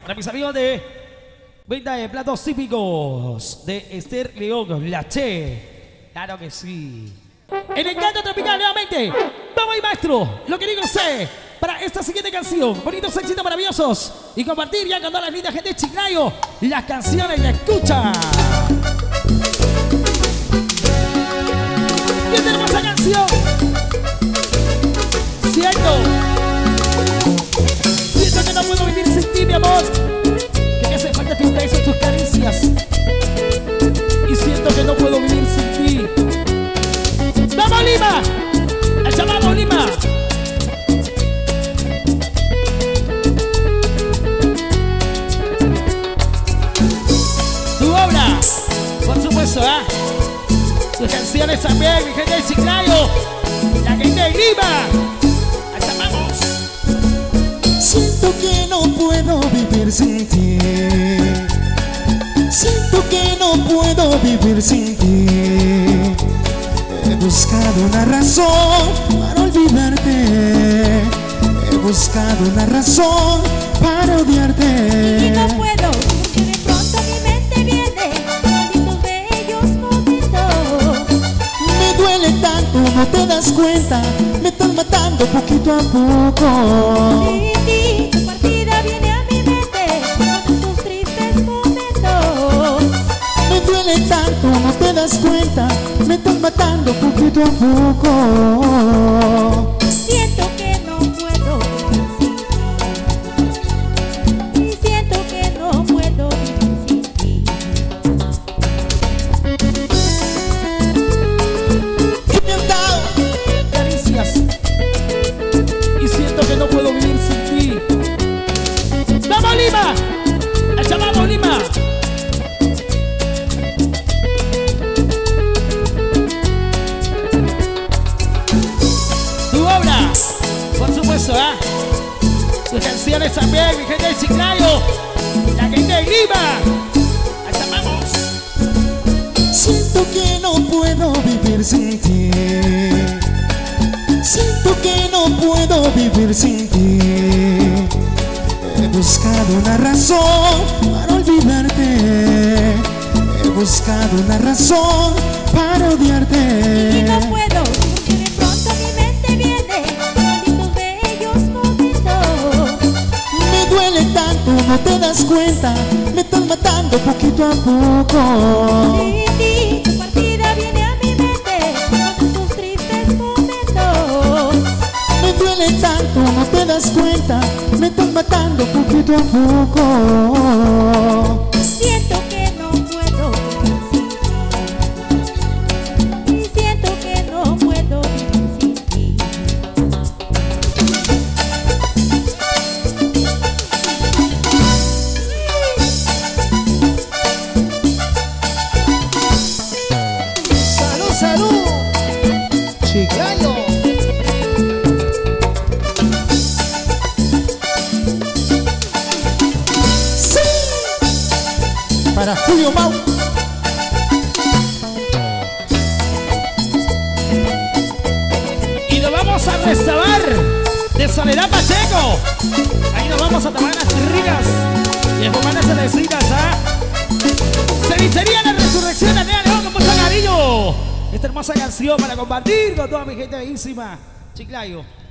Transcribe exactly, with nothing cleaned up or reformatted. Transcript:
Para mis amigos de venta de platos típicos de Esther León, la Che. Claro que sí. El encanto tropical nuevamente. Vamos ahí, maestro. Lo que digo sé para esta siguiente canción. Bonitos éxitos maravillosos. Y compartir ya con toda la linda gente de Chiclayo las canciones de escucha. ¿Qué tenemos esa canción? Siento. Siento que no puedo vivir sin ti, mi amor. Que me hace falta tus besos, tus caricias. Y siento que no puedo vivir sin ti. ¡Vamos, Lima! ¡El llamado Lima! Tu obra, por supuesto, ¿ah? ¿eh? Tus canciones también, mi gente de Chiclayo, la gente de Lima. ¡El llamamos! Siento que no puedo vivir sin ti. Siento que no puedo vivir sin ti. He buscado una razón para olvidarte. He buscado una razón para odiarte. Y no puedo, porque de pronto a mi mente viene malditos bellos momentos. Me duele tanto, no te das cuenta. Me estás matando poquito a poco. Sin ti, tu partida viene a mi mente con estos tristes momentos. Me duele tanto, no te das cuenta. Me estás matando poquito a poco. Siento que no puedo vivir sin ti. Y siento que no puedo vivir sin ti. Y me han dado Caricias. Y siento que no puedo vivir sin ti. ¡Vamos, Lima! ¡El llamado Lima! Tu obra, por supuesto, ¿ah? ¿eh? Tus canciones también, mi gente de Chiclayo, la gente de Lima. ¡El llamamos! Siento que no puedo vivir sin ti. Siento que no puedo vivir sin ti. He buscado una razón para olvidarte. He buscado una razón para odiarte. Y no puedo, porque de pronto a mi mente viene malditos bellos momentos. Me duele tanto, no te das cuenta. Me estás matando poquito a poco. Sin ti, tu partida viene a mi mente con estos tristes momentos. Me duele tanto, no te das cuenta. Me estás matando poquito a poco. Siento que no puedo vivir sin ti. Y siento que no puedo vivir sin ti. Salud, salud, Chiclayo. Sí, para Julio Mau. Y nos vamos a restaurar de Soledad Pacheco. Ahí nos vamos a tomar unas ricas y a fumar unas cervecitas, ¿ah? Cevichería La Resurrección, la Nea León, con mucho cariño. Esta hermosa canción para compartir con toda mi gente bellísima. Chiclayo.